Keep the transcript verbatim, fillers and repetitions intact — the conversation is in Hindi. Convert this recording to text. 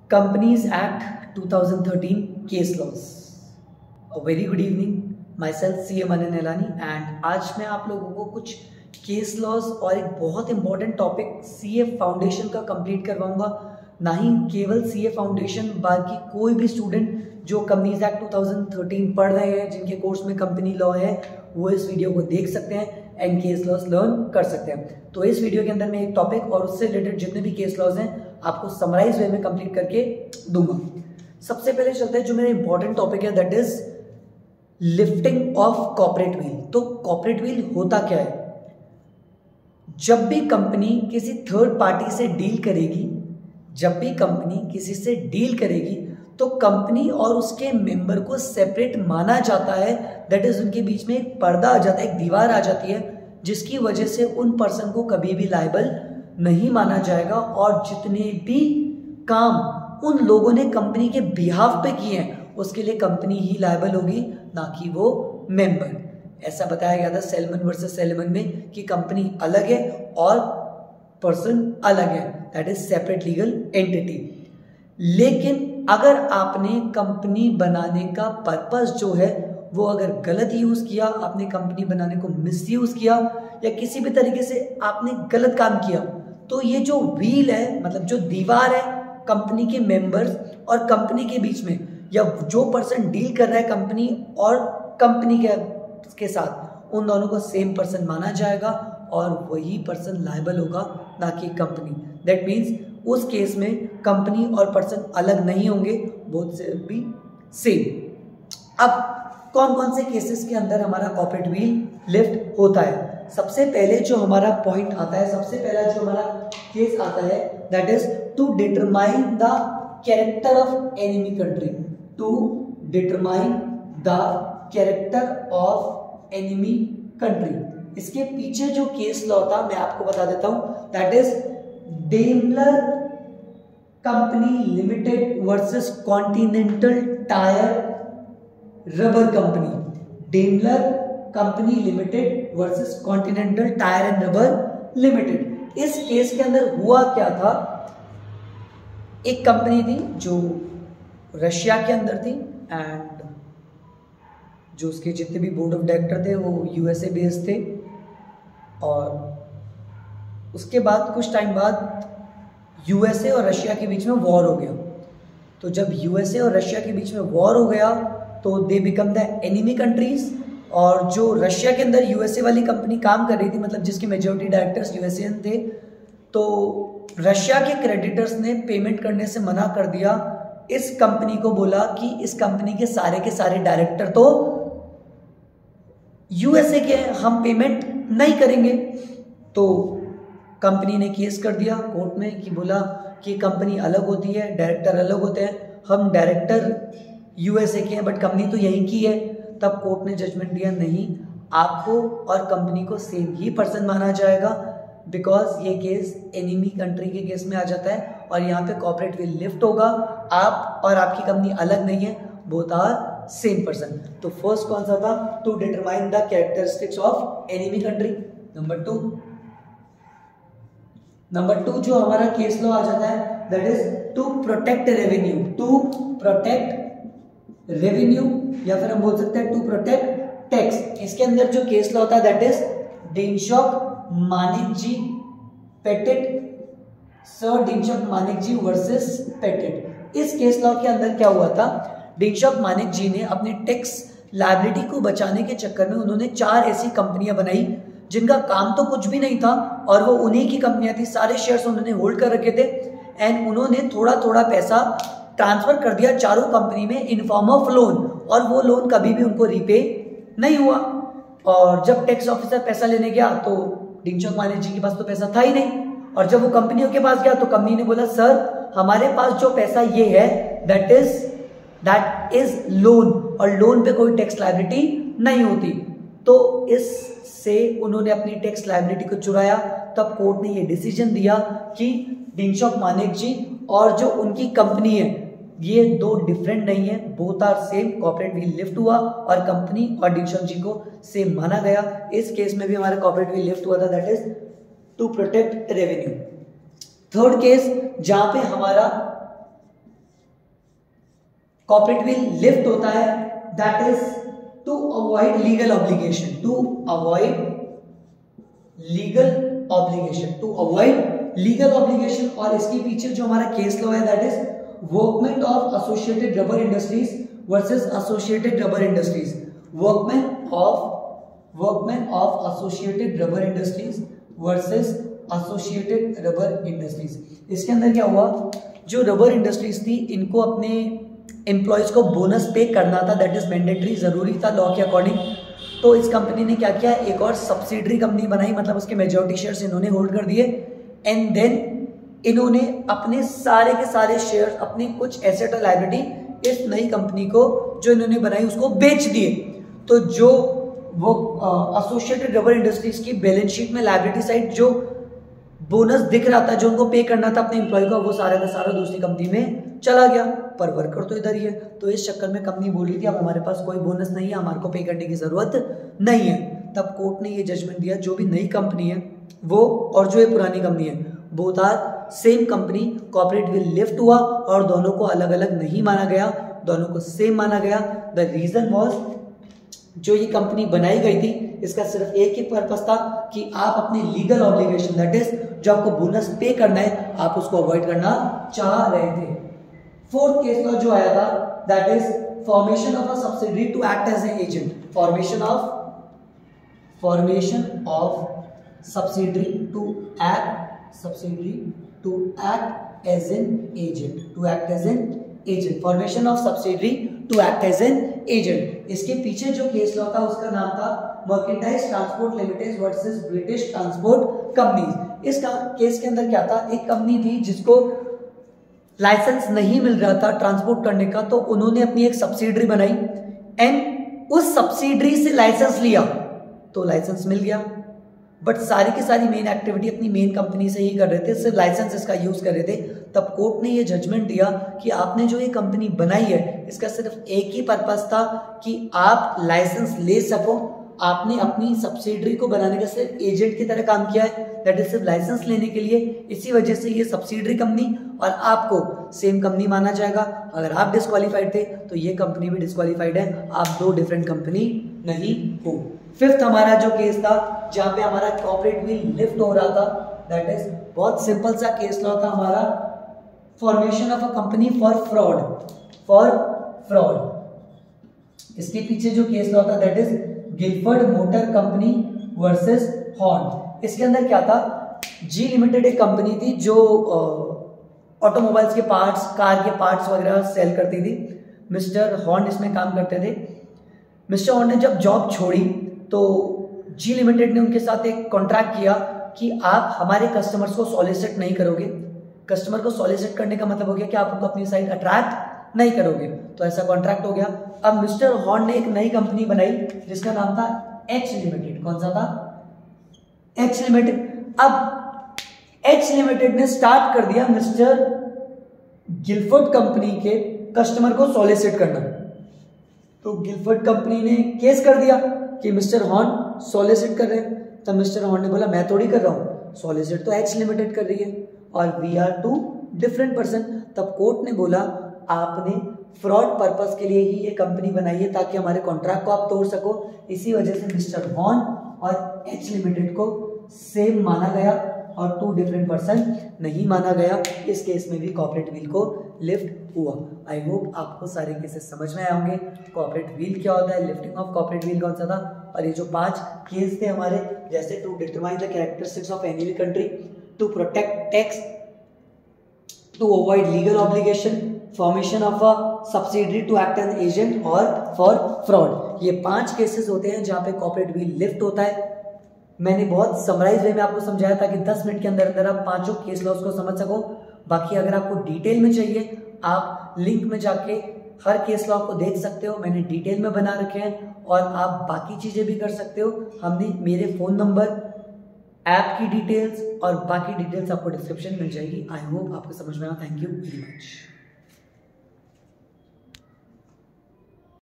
Companies Act twenty thirteen Case Laws. A very good evening. Myself C M Anan Elani and आज मैं आप लोगों को कुछ केस लॉज और एक बहुत इंपॉर्टेंट टॉपिक सीए फाउंडेशन का कंप्लीट करवाऊंगा। ना ही केवल सीए फाउंडेशन, बाकी कोई भी स्टूडेंट जो कंपनीज एक्ट ट्वेंटी थर्टीन पढ़ रहे हैं, जिनके कोर्स में कंपनी लॉ है, वो इस वीडियो को देख सकते हैं एंड केस लॉज लर्न कर सकते हैं। तो इस वीडियो के अंदर मैं एक टॉपिक और उससे रिलेटेड जितने भी केस लॉज हैं आपको समराइज वे में कंप्लीट करके दूंगा। सबसे पहले चलते हैं जो मेरा इंपॉर्टेंट टॉपिक है, that is lifting of corporate veil. तो कॉर्पोरेट व्हील होता क्या है? जब भी कंपनी किसी थर्ड पार्टी से डील करेगी जब भी कंपनी किसी से डील करेगी तो कंपनी और उसके मेंबर को सेपरेट माना जाता है। दैट इज उनके बीच में एक पर्दा आ जाता है, एक दीवार आ जाती है, जिसकी वजह से उन पर्सन को कभी भी लायबल नहीं माना जाएगा और जितने भी काम उन लोगों ने कंपनी के बिहाफ पे किए हैं उसके लिए कंपनी ही लायबल होगी, ना कि वो मेंबर। ऐसा बताया गया था सेल्मन वर्सेस सेल्मन में कि कंपनी अलग है और पर्सन अलग है, that is separate legal entity. लेकिन अगर आपने कंपनी बनाने का पर्पस जो है वो अगर गलत यूज किया, आपने कंपनी बनाने को मिसयूज किया या किसी भी तरीके से आपने गलत काम किया, तो ये जो व्हील है, मतलब जो दीवार है कंपनी के मेंबर्स और कंपनी के बीच में, या जो पर्सन डील कर रहा है कंपनी और कंपनी के के साथ, उन दोनों को सेम पर्सन माना जाएगा और वही पर्सन लायबल होगा, ना कि कंपनी। दैट मीन्स उस केस में कंपनी और पर्सन अलग नहीं होंगे, बोथ से बी सेम। अब कौन कौन से केसेस के अंदर हमारा कॉर्पोरेट व्हील लिफ्ट होता है? सबसे पहले जो हमारा पॉइंट आता है, सबसे पहला जो हमारा केस आता है, that is to determine the character of enemy country. To determine the character of enemy country. इसके पीछे जो केस लॉ था मैं आपको बता देता हूं, that is Daimler company limited versus Continental tyre rubber company. Daimler company limited versus Continental tyre and rubber limited. इस केस के अंदर हुआ क्या था, एक कंपनी थी जो रशिया के अंदर थी एंड जो उसके जितने भी बोर्ड ऑफ डायरेक्टर थे वो यूएसए बेस्ड थे, और उसके बाद कुछ टाइम बाद यूएसए और रशिया के बीच में वॉर हो गया। तो जब यूएसए और रशिया के बीच में वॉर हो गया तो they become the enemy countries, और जो रशिया के अंदर यूएसए वाली कंपनी काम कर रही थी, मतलब जिसके मेजॉरिटी डायरेक्टर्स यूएसएन थे, तो रशिया के क्रेडिटर्स ने पेमेंट करने से मना कर दिया। इस कंपनी को बोला कि इस कंपनी के सारे के सारे डायरेक्टर तो यूएसए के, हम पेमेंट नहीं करेंगे। तो कंपनी ने केस कर दिया कोर्ट में कि बोला कि कंपनी अलग होती है, डायरेक्टर अलग होते हैं, हम डायरेक्टर यूएसए के हैं बट कंपनी तो यहीं की है। तब कोर्ट ने जजमेंट दिया, नहीं, आपको और कंपनी को सेम ही पर्सन माना जाएगा, बिकॉज ये केस एनिमी कंट्री के केस में आ जाता है और यहाँ पे कॉर्पोरेट व्हील लिफ्ट होगा। आप और आपकी कंपनी अलग नहीं है, बोथ आर सेम पर्सन। तो फर्स्ट कौन सा था? To determine the characteristics of enemy country. Number two number two जो हमारा केस लॉ आ जाता है, that is to protect revenue. To protect revenue, या फिर हम बोल सकते हैं टू प्रोटेक्ट टैक्स। इसके अंदर जो केस लॉ होता है, that is Dinshaw Maneckji Petit, sir Dinshaw Maneckji versus Petit. इस केस लॉ के अंदर क्या हुआ था, डेनशॉक मानिकजी ने अपने टैक्स लायबिलिटी को बचाने के चक्कर में उन्होंने चार ऐसी कंपनियां बनाई जिनका काम तो कुछ भी नहीं था और वो उन्हीं की कंपनियां थी, सारे शेयर्स उन्होंने होल्ड कर रखे थे एंड उन्होंने थोड़ा थोड़ा पैसा ट्रांसफर कर दिया चारों कंपनी में इन फॉर्म ऑफ लोन, और वो लोन कभी भी उनको रीपे नहीं हुआ। और जब टैक्स ऑफिसर पैसा लेने गया तो डेनशॉक मानिकजी के पास तो पैसा था ही नहीं, और जब वो कंपनियों के पास गया तो कंपनी ने बोला, सर हमारे पास जो पैसा ये है that is that is loan, और लोन पे कोई टैक्स लायबिलिटी नहीं होती। तो इससे उन्होंने अपनी टैक्स लायबिलिटी को चुराया। तब कोर्ट ने ये डिसीजन दिया कि डेनशॉक मानिकजी और जो उनकी कंपनी है ये दो डिफरेंट नहीं है, both are same. Corporate veil lift हुआ और कंपनी और डेनशॉक जी को सेम माना गया। इस केस में भी हमारा कॉर्पोरेट व्हील लिफ्ट हुआ था, that is to protect revenue. Third case जहां पे हमारा कॉर्पोरेट विल लिफ्ट होता है, that is to avoid legal obligation, to avoid legal obligation, to avoid legal obligation. और इसके पीछे जो हमारा केस लॉ है that is workmen of associated rubber industries versus associated rubber industries, workmen of workmen of associated rubber industries versus associated rubber industries. इसके अंदर क्या हुआ, जो रबर इंडस्ट्रीज थी इनको अपने एम्प्लॉयज को बोनस पे करना था, दैट इज मैंडेटरी, जरूरी था लॉ के अकॉर्डिंग। तो इस कंपनी ने क्या किया, एक और सब्सिडरी कंपनी बनाई, मतलब उसके मेजॉरिटी शेयर्स इन्होंने होल्ड कर दिए एंड देन इन्होंने अपने सारे के सारे शेयर्स, अपनी कुछ एसेट और लायबिलिटी इस नई कंपनी को जो इन्होंने बनाई उसको बेच दिए। तो जो वो एसोसिएटेड रबर इंडस्ट्रीज की बैलेंस शीट में लायबिलिटी साइड जो बोनस दिख रहा था, जो उनको पे करना था अपने एम्प्लॉय को, वो सारा का सारा दूसरी कंपनी में चला गया, पर वर्कर तो इधर ही है। तो इस चक्कर में कंपनी बोल रही थी अब हमारे पास कोई बोनस नहीं है, हमारे को पे करने की जरूरत नहीं है। तब कोर्ट ने ये जजमेंट दिया, जो भी नई कंपनी है वो और जो ये पुरानी कंपनी है both are same company, corporate veil lift हुआ और दोनों को अलग अलग नहीं माना गया, दोनों को सेम माना गया। द रीजन वॉज, जो ये कंपनी बनाई गई थी इसका सिर्फ एक ही पर्पस था कि आप अपनी लीगल ऑब्लिगेशन, दैट इज जो आपको बोनस पे करना है, आप उसको अवॉइड करना चाह रहे थे। फोर्थ केस लॉ जो आया था that is formation of a subsidiary to act as a agent, formation of formation of subsidiary to act subsidiary to act as an agent, to act as an agent, formation of subsidiary to act as an agent. इसके पीछे जो केस लॉ था उसका नाम था merchandise transport limited versus British transport companies. इस केस के अंदर क्या था, एक कंपनी थी जिसको लाइसेंस नहीं मिल रहा था ट्रांसपोर्ट करने का, तो उन्होंने अपनी एक सब्सिडरी बनाई एंड उस सब्सिडरी से लाइसेंस लिया, तो लाइसेंस मिल गया, बट सारी की सारी मेन एक्टिविटी अपनी मेन कंपनी से ही कर रहे थे, सिर्फ लाइसेंस इसका यूज कर रहे थे। तब कोर्ट ने ये जजमेंट दिया कि आपने जो ये कंपनी बनाई है इसका सिर्फ एक ही पर्पस था कि आप लाइसेंस ले सको, आपने अपनी सब्सिडरी को बनाने का सिर्फ एजेंट की तरह काम किया है, दैट इज सिर्फ लाइसेंस लेने के लिए। इसी वजह से ये सब्सिडरी कंपनी और आपको सेम कंपनी माना जाएगा। अगर आप डिस्क्वालीफाइड थे तो ये कंपनी भी डिस्क्वालीफाइड है, आप दो डिफरेंट कंपनी नहीं हो। फिफ्थ हमारा जो केस था जहां पे हमारा कॉर्पोरेट विल लिफ्ट हो रहा था, दैट इज बहुत सिंपल सा केस लॉ था हमारा, formation of a company for fraud, for fraud. इसके पीछे जो केस लॉ था that is Gilford motor company versus Horne. इसके अंदर क्या था, जी लिमिटेड एक कंपनी थी जो ऑटोमोबाइल्स के पार्ट्स, कार के पार्ट्स वगैरह सेल करती थी। मिस्टर हॉर्न इसमें काम करते थे। मिस्टर हॉर्न ने जब जॉब छोड़ी तो जी लिमिटेड ने उनके साथ एक कॉन्ट्रैक्ट किया कि आप हमारे कस्टमर्स को सॉलिसिट नहीं करोगे। कस्टमर को सॉलिसिट करने का मतलब हो गया कि आप उनको अपनी साइड अट्रैक्ट नहीं करोगे, तो ऐसा कॉन्ट्रैक्ट हो गया। अब मिस्टर हॉर्न ने एक नई कंपनी बनाई जिसका नाम था एच लिमिटेड। कौन सा था? H limited. अब एच लिमिटेड ने स्टार्ट कर दिया मिस्टर गिलफर्ड कंपनी के कस्टमर को सॉलिसिट करना। तो गिलफर्ड कंपनी ने केस कर दिया कि मिस्टर हॉर्न सॉलिसिट कर रहे हैं। तब मिस्टर हॉर्न ने बोला मैं थोड़ी कर रहा हूं, सॉलिसिट तो एच लिमिटेड कर रही है और we are two different person. तब कोर्ट ने बोला आपने फ्रॉड पर्पस के लिए ही ये कंपनी बनाई है ताकि हमारे कॉन्ट्रैक्ट को आप तोड़ सको। इसी वजह से मिस्टर हॉर्न और एच लिमिटेड को सेम माना गया और टू डिफरेंट पर्सन नहीं माना गया। इस केस में भी कॉर्पोरेट व्हील को लिफ्ट हुआ। आई होप आपको सारे केसेस समझ में आए होंगे। कॉर्पोरेट व्हील क्या होता है, लिफ्टिंग ऑफ कॉर्पोरेट व्हील कौन सा था, और ये जो पांच केस थे हमारे, जैसे to determine the characteristics of any country, to protect tax, to avoid legal obligation, formation of a subsidiary to act as agent और फॉर फ्रॉड। ये पांच केसेस होते हैं जहां पे कॉर्पोरेट व्हील लिफ्ट होता है। मैंने बहुत समराइज वे में आपको समझाया ताकि दस मिनट के अंदर अंदर आप पांचों केस लॉस को समझ सको। बाकी अगर आपको डिटेल में चाहिए आप लिंक में जाके हर केस लॉ को देख सकते हो, मैंने डिटेल में बना रखे हैं और आप बाकी चीजें भी कर सकते हो। हमने मेरे फोन नंबर, ऐप की डिटेल्स और बाकी डिटेल्स आपको डिस्क्रिप्शन मिल जाएगी। आई होप आपको समझ में आया। Thank you very much.